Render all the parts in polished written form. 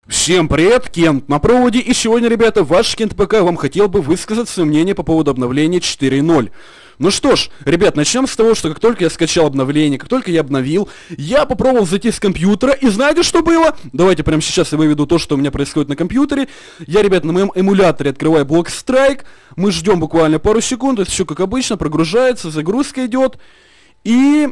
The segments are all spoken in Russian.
Всем привет, Кент на проводе, и сегодня, ребята, ваш Кент ПК вам хотел бы высказать свое мнение по поводу обновления 4.0. Ну что ж, ребят, начнем с того, что как только я скачал обновление, как только я обновил, я попробовал зайти с компьютера, и знаете, что было? Давайте прямо сейчас я выведу то, что у меня происходит на компьютере. Я, ребят, на моем эмуляторе открываю Blockstrike, мы ждем буквально пару секунд, то есть все как обычно, прогружается, загрузка идет, и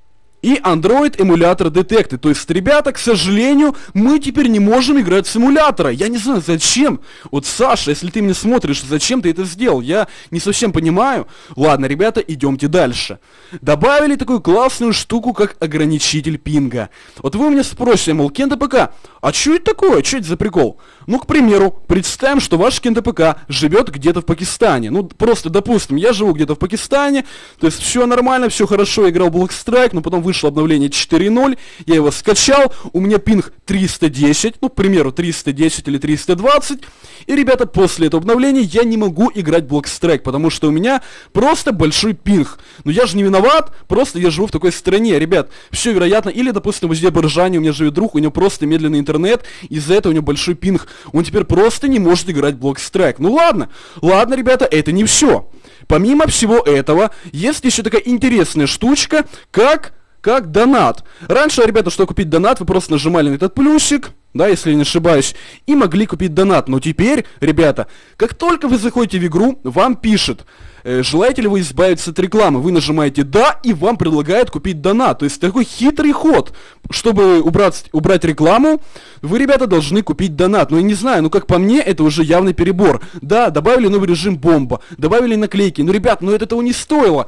Android эмулятор Detected. То есть, ребята, к сожалению, мы теперь не можем играть с эмулятора. Я не знаю, зачем. Вот, Саша, если ты меня смотришь, зачем ты это сделал? Я не совсем понимаю. Ладно, ребята, идемте дальше. Добавили такую классную штуку, как ограничитель пинга. Вот вы у меня спросите, мол, Кент ПК, а что это такое? Что это за прикол? Ну, к примеру, представим, что ваш Кент ПК живет где-то в Пакистане. Ну, просто, допустим, я живу где-то в Пакистане, то есть все нормально, все хорошо, играл в Blockstrike, но потом вышло обновление 4.0, я его скачал, у меня пинг 310, ну, к примеру, 310 или 320, и, ребята, после этого обновления я не могу играть в Blockstrike, потому что у меня просто большой пинг. Но я же не виноват, просто я живу в такой стране, ребят, все вероятно, или, допустим, в Азербайджане у меня живет друг, у него просто медленный интернет, из-за этого у него большой пинг, он теперь просто не может играть в Blockstrike. Ну ладно, ребята, это не все. Помимо всего этого, есть еще такая интересная штучка, как донат. Раньше, ребята, чтобы купить донат, вы просто нажимали на этот плюсик, да, если я не ошибаюсь, и могли купить донат. Но теперь, ребята, как только вы заходите в игру, вам пишет, желаете ли вы избавиться от рекламы? Вы нажимаете «Да», и вам предлагают купить донат. То есть такой хитрый ход. Чтобы убрать рекламу, вы, ребята, должны купить донат. Ну, я не знаю, ну, как по мне, это уже явный перебор. Да, добавили новый режим бомба, добавили наклейки. Ну, ребят, ну, это того не стоило.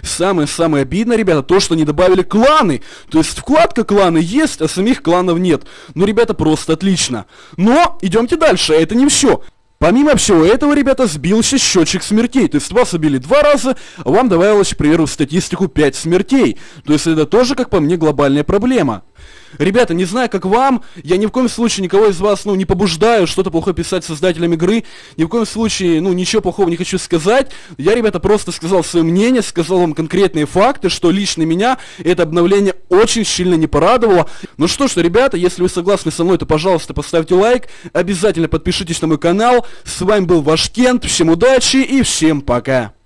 Самое обидное, ребята, то, что не добавили кланы. То есть вкладка кланы есть, а самих кланов нет. Ну, ребята, просто отлично. Но, идемте дальше, это не все. Помимо всего этого, ребята, сбился счетчик смертей. То есть вас убили 2 раза, а вам добавилось, к примеру, в статистику 5 смертей. То есть это тоже, как по мне, глобальная проблема. Ребята, не знаю, как вам, я ни в коем случае никого из вас, ну, не побуждаю что-то плохое писать создателям игры, ни в коем случае, ну, ничего плохого не хочу сказать. Я, ребята, просто сказал свое мнение, сказал вам конкретные факты, что лично меня это обновление очень сильно не порадовало. Ну что ж, ребята, если вы согласны со мной, то, пожалуйста, поставьте лайк, обязательно подпишитесь на мой канал. С вами был ваш Кент, всем удачи и всем пока.